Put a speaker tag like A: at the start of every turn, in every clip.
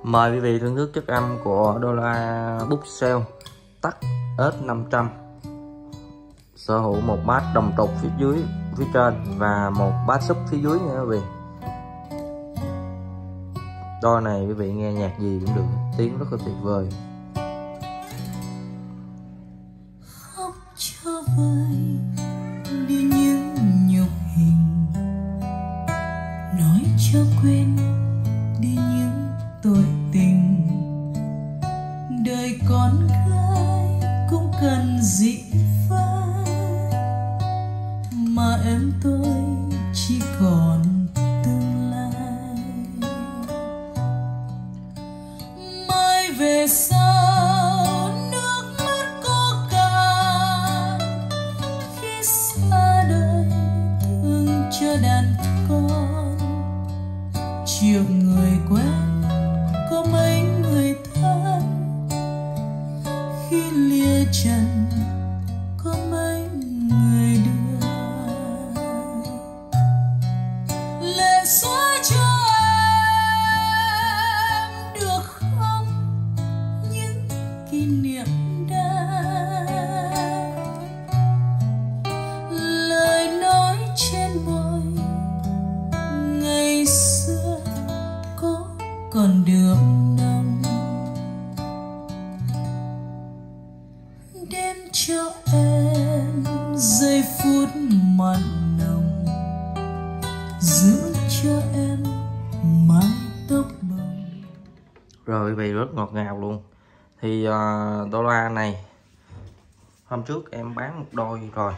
A: Mời quý vị thưởng thức chất âm của Dola Bookshelf tắt S500, sở hữu một bass đồng trục phía dưới, phía trên và một bass sub phía dưới nha quý vị. Đôi này quý vị nghe nhạc gì cũng được, tiếng rất là tuyệt vời.
B: Khóc cho vơi đi những nhục hình, nói cho quên đi những tội tình. Đời con gái cũng cần dĩ vãng, mà em tôi chỉ còn tương lai. Mai về sau nước mắt có cạn, khi xa đời thương cho đàn con. Chiều người quen có mấy người thân, khi lìa trần có mấy người đưa. Lệ xóa cho em được không những kỷ niệm đã, lời nói trên môi ngày xưa có còn đượm nồng. Đem cho em giây phút mặn nồng, giữ cho em mái tóc bồng.
A: Rồi quý vị, rất ngọt ngào luôn. Thì đô la này hôm trước em bán một đôi rồi.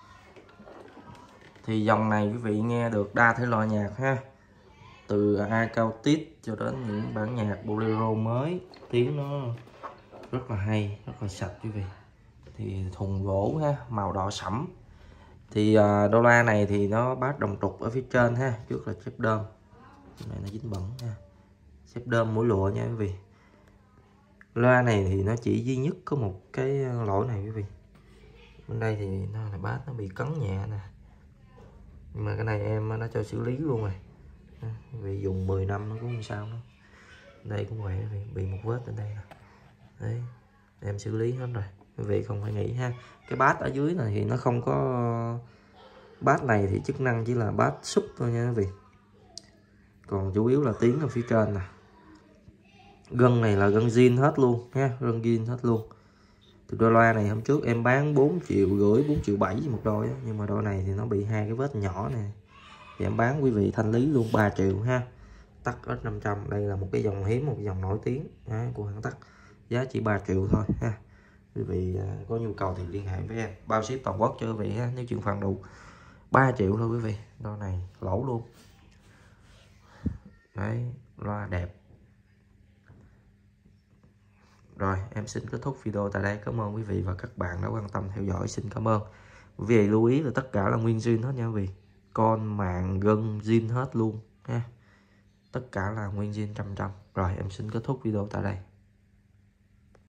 A: Thì dòng này quý vị nghe được đa thể loại nhạc ha, từ acoustic cho đến những bản nhạc bolero mới, tiếng nó rất là hay, rất là sạch quý vị. Thì thùng gỗ ha, màu đỏ sẫm. Thì đô la này thì nó bass đồng trục ở phía trên ha, trước là xếp đơm, cái này nó dính bẩn ha, xếp đơm mũi lụa nha quý vị. Loa này thì nó chỉ duy nhất có một cái lỗi này quý vị, bên đây thì nó là bass nó bị cấn nhẹ nè, nhưng mà cái này em nó cho xử lý luôn rồi, vì dùng 10 năm nó cũng không sao nữa. Đây cũng vậy, bị một vết ở đây nè, đấy em xử lý hết rồi, quý vị không phải nghĩ ha. Cái bass ở dưới này thì nó không có, bass này thì chức năng chỉ là bass sub thôi nha quý vị, còn chủ yếu là tiếng ở phía trên nè. Gân này là gân zin hết luôn ha, gân zin hết luôn. Thì đôi loa này hôm trước em bán 4,5 triệu, 4,7 triệu một đôi á, nhưng mà đôi này thì nó bị hai cái vết nhỏ nè, thì em bán quý vị thanh lý luôn 3 triệu ha. Tắt S500, đây là một cái dòng hiếm, một dòng nổi tiếng của hãng Tắt, giá chỉ 3 triệu thôi ha. Quý vị có nhu cầu thì liên hệ với em, bao ship toàn quốc cho quý vị ha, nếu chuyển khoản đủ 3 triệu thôi quý vị. Đôi này lỗ luôn. Đấy, loa đẹp. Rồi em xin kết thúc video tại đây. Cảm ơn quý vị và các bạn đã quan tâm theo dõi. Xin cảm ơn. Quý vị lưu ý là tất cả là nguyên zin hết nha quý vị, con màng gân zin hết luôn ha, tất cả là nguyên zin 100%. Rồi em xin kết thúc video tại đây.